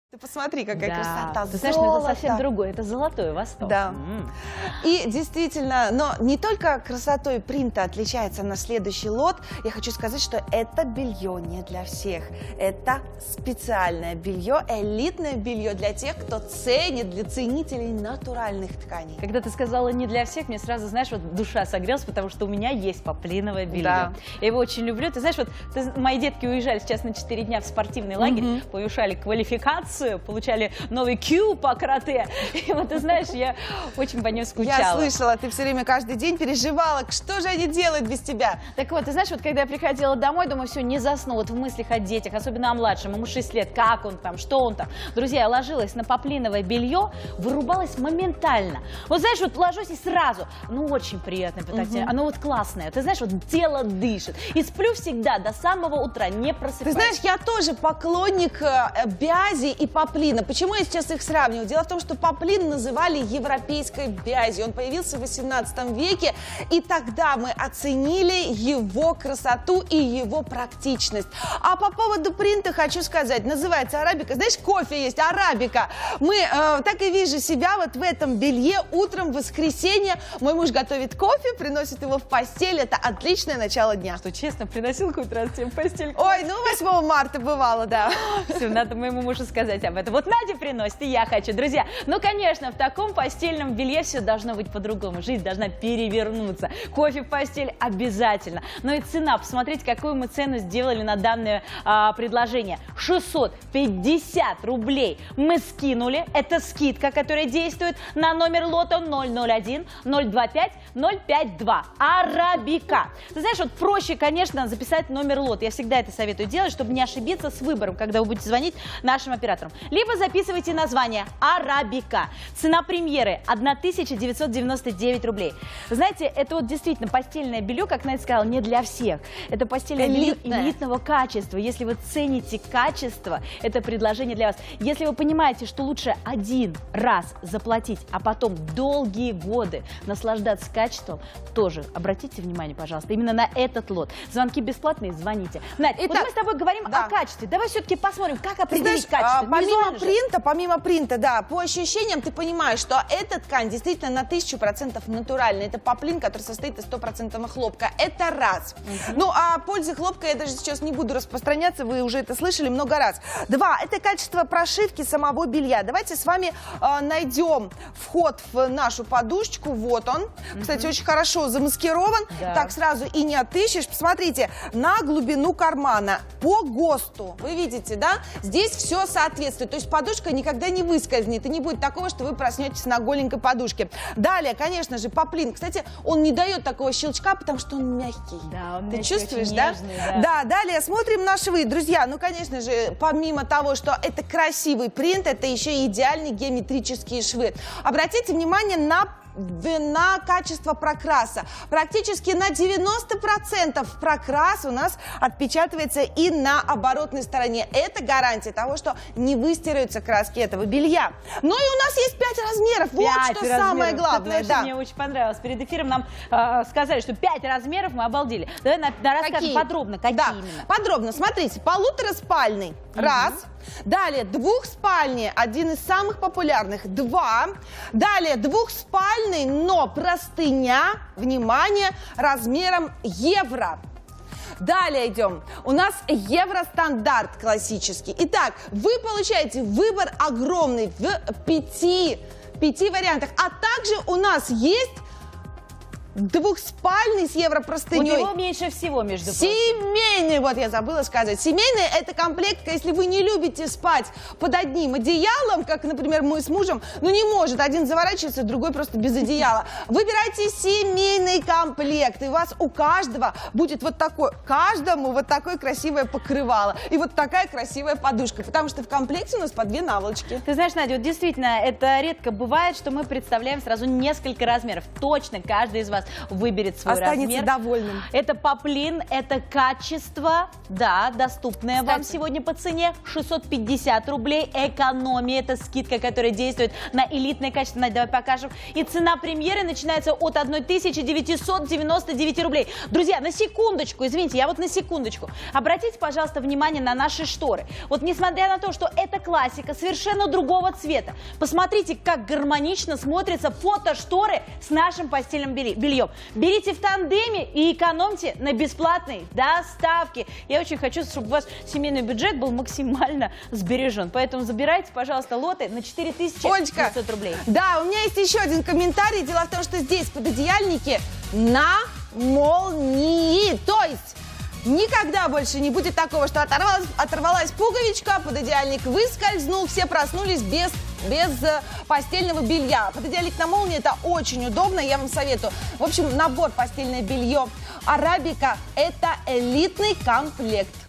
Ты посмотри, какая красота. Ты знаешь, это совсем другое, это золотой Восток. Да. И действительно, но не только красотой принта отличается на следующий лот. Я хочу сказать, что это белье не для всех. Это специальное белье, элитное белье для тех, кто ценит, для ценителей натуральных тканей. Когда ты сказала не для всех, мне сразу, знаешь, вот душа согрелась, потому что у меня есть поплиновое белье. Да. Я его очень люблю. Ты знаешь, вот мои детки уезжали сейчас на 4 дня в спортивный лагерь, повышали квалификацию, получали новый Q по карате. И вот ты знаешь, я очень по ним скучала. Я слышала, ты все время каждый день переживала, что же они делают без тебя. Так вот, ты знаешь, вот когда я приходила домой, думаю, все, не засну, вот в мыслях о детях, особенно о младшем, ему 6 лет, как он там, что он там. Друзья, я ложилась на поплиновое белье, вырубалась моментально. Вот знаешь, вот ложусь и сразу, ну очень приятное питание, оно вот классное, ты знаешь, вот тело дышит. И сплю всегда до самого утра, не просыпаюсь. Ты знаешь, я тоже поклонник бязи и поплина. Почему я сейчас их сравниваю? Дело в том, что поплин называли европейской бязью. Он появился в 18 веке, и тогда мы оценили его красоту и его практичность. А по поводу принта хочу сказать, называется арабика. Знаешь, кофе есть, арабика. Мы так и вижу себя вот в этом белье утром в воскресенье. Мой муж готовит кофе, приносит его в постель. Это отличное начало дня. Что, честно, приносил какой-то раз тебе в постель? Ой, ну 8 марта бывало, да. Все, надо моему мужу сказать об этом. Вот Надя приносит, и я хочу. Друзья, ну, конечно, в таком постельном белье все должно быть по-другому. Жизнь должна перевернуться. Кофе в постель обязательно. Но и цена. Посмотрите, какую мы цену сделали на данное предложение. 650 рублей мы скинули. Это скидка, которая действует на номер лота 001 025 052. Арабика. Ты знаешь, вот проще, конечно, записать номер лота. Я всегда это советую делать, чтобы не ошибиться с выбором, когда вы будете звонить нашим операторам. Либо записывайте название «Арабика». Цена премьеры 1999 рублей. Знаете, это вот действительно постельное белье, как Надя сказала, не для всех. Это постельное белье элитного качества. Если вы цените качество, это предложение для вас. Если вы понимаете, что лучше один раз заплатить, а потом долгие годы наслаждаться качеством, тоже обратите внимание, пожалуйста, именно на этот лот. Звонки бесплатные, звоните. Надь, вот мы с тобой говорим о качестве. Давай все-таки посмотрим, как определить качество. Помимо принта, да, по ощущениям ты понимаешь, что эта ткань действительно на 1000% натуральная. Это поплин, который состоит из 100% хлопка. Это раз. Ну, а о пользе хлопка я даже сейчас не буду распространяться, вы уже это слышали много раз. Два, это качество прошивки самого белья. Давайте с вами найдем вход в нашу подушечку. Вот он. Кстати, очень хорошо замаскирован. Так сразу и не отыщешь. Посмотрите, на глубину кармана по ГОСТу. Вы видите, да? Здесь все соответствует. То есть подушка никогда не выскользнет. И не будет такого, что вы проснетесь на голенькой подушке. Далее, конечно же, поплин. Кстати, он не дает такого щелчка, потому что он мягкий. Да, он Ты мягкий, чувствуешь, да? нежный, Да, далее смотрим на швы. Друзья, ну, конечно же, помимо того, что это красивый принт, это еще и идеальные геометрические швы. Обратите внимание на качество прокраса. Практически на 90% прокрас у нас отпечатывается и на оборотной стороне. Это гарантия того, что не выстираются краски этого белья. Ну и у нас есть 5 размеров. Вот что самое главное. Это мне очень понравилось. Перед эфиром нам сказали, что 5 размеров, мы обалдели. Давай расскажем подробно, какие именно. Подробно. Смотрите, полутораспальный. Раз. Далее двухспальный, один из самых популярных. 2. Далее двухспальный, но простыня, внимание, размером евро. Далее идем. У нас евростандарт классический. Итак, вы получаете выбор огромный в 5 вариантах. А также у нас есть двухспальный с европростыней. У него меньше всего, между прочим. Семейный, вот я забыла сказать. Семейный – это комплект, если вы не любите спать под одним одеялом, как, например, мы с мужем, ну не может, один заворачивается, другой просто без одеяла. Выбирайте семейный комплект, и у вас у каждого будет вот такой, каждому вот такое красивое покрывало и вот такая красивая подушка, потому что в комплекте у нас по 2 наволочки. Ты знаешь, Надя, вот действительно, это редко бывает, что мы представляем сразу несколько размеров. Точно, каждый из вас выберет свой Останется размер. довольным. Это поплин, это качество, да, доступное вам сегодня по цене 650 рублей. Экономия, это скидка, которая действует на элитное качество. Надь, давай покажем. И цена премьеры начинается от 1999 рублей. Друзья, на секундочку, извините, я вот на секундочку. Обратите, пожалуйста, внимание на наши шторы. Вот несмотря на то, что это классика совершенно другого цвета, посмотрите, как гармонично смотрятся фотошторы с нашим постельным бельем. Берите в тандеме и экономьте на бесплатной доставке. Я очень хочу, чтобы у вас семейный бюджет был максимально сбережен. Поэтому забирайте, пожалуйста, лоты на 4500 рублей. Да, у меня есть еще один комментарий. Дело в том, что здесь пододеяльники на молнии. То есть никогда больше не будет такого, что оторвалась пуговичка, пододеяльник выскользнул, все проснулись без постельного белья. Пододеяльник на молнии — это очень удобно, я вам советую. В общем, набор постельное белье Арабика — это элитный комплект.